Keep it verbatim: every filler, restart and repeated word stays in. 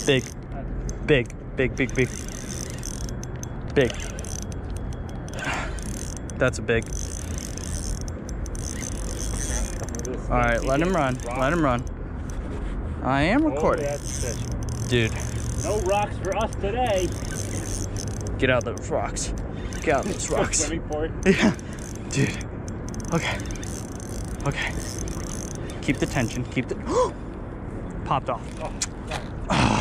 Big. Big. Big, big, big. Big. That's a big. All right, let him run. Let him run. I am recording. Dude. No rocks for us today. Get out of those rocks. Get out of those rocks. Swimming for it. Yeah. Dude. Okay. Okay. Keep the tension. Keep the... Popped off. Oh, Ah.